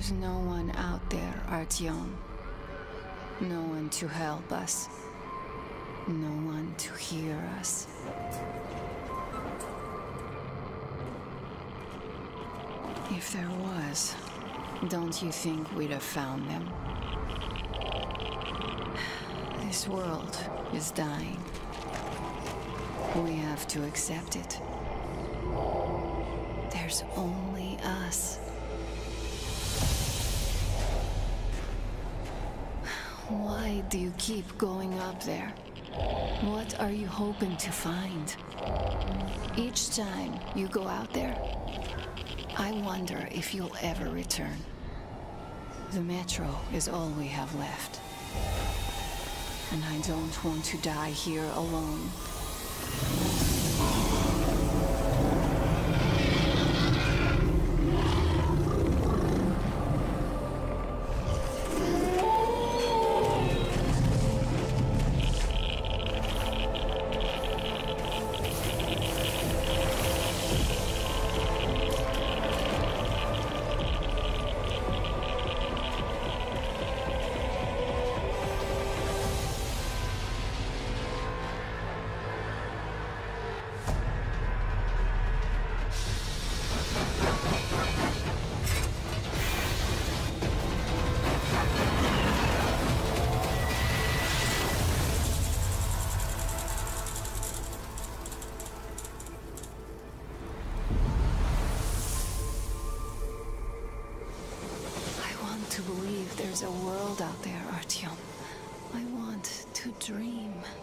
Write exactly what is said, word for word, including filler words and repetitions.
There's no one out there, Artyom. No one to help us. No one to hear us. If there was, don't you think we'd have found them? This world is dying. We have to accept it. There's only us. Why do you keep going up there? What are you hoping to find? Each time you go out there, I wonder if you'll ever return. The metro is all we have left. And I don't want to die here alone. To believe there's a world out there, Artyom. I want to dream.